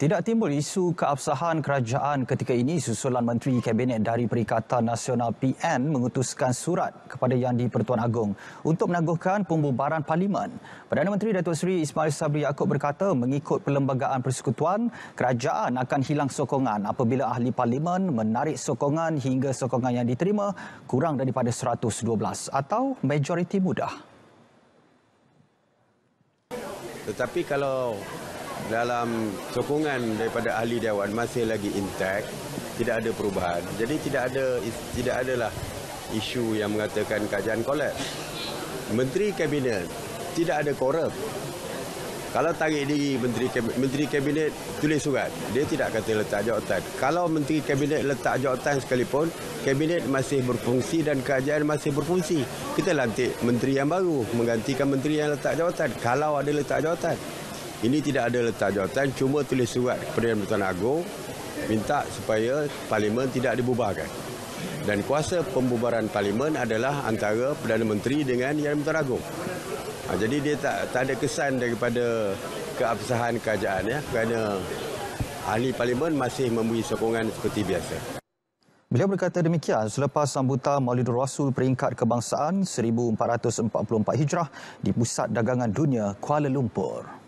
Tidak timbul isu keabsahan kerajaan ketika ini susulan Menteri Kabinet dari Perikatan Nasional PN mengutuskan surat kepada Yang di-Pertuan Agong untuk menangguhkan pembubaran Parlimen. Perdana Menteri Datuk Seri Ismail Sabri Yaakob berkata mengikut Perlembagaan Persekutuan, kerajaan akan hilang sokongan apabila ahli Parlimen menarik sokongan hingga sokongan yang diterima kurang daripada 112 atau majoriti mudah. Tetapi kalau dalam sokongan daripada ahli Dewan masih lagi intact, tidak ada perubahan. Jadi tidak adalah isu yang mengatakan kerajaan kolaps. Menteri Kabinet tidak ada korup. Kalau tarik diri Menteri Kabinet tulis surat, dia tidak kata letak jawatan. Kalau Menteri Kabinet letak jawatan sekalipun, Kabinet masih berfungsi dan kerajaan masih berfungsi. Kita lantik menteri yang baru menggantikan menteri yang letak jawatan. Kalau ada letak jawatan. Ini tidak ada letak jawatan, cuma tulis surat kepada Yang di-Pertuan Agong minta supaya Parlimen tidak dibubarkan. Dan kuasa pembubaran Parlimen adalah antara Perdana Menteri dengan Yang di-Pertuan Agong. Jadi dia tak ada kesan daripada keabsahan kerajaan, ya, kerana ahli Parlimen masih memberi sokongan seperti biasa. Beliau berkata demikian selepas sambutan Maulidur Rasul Peringkat Kebangsaan 1444 Hijrah di Pusat Dagangan Dunia Kuala Lumpur.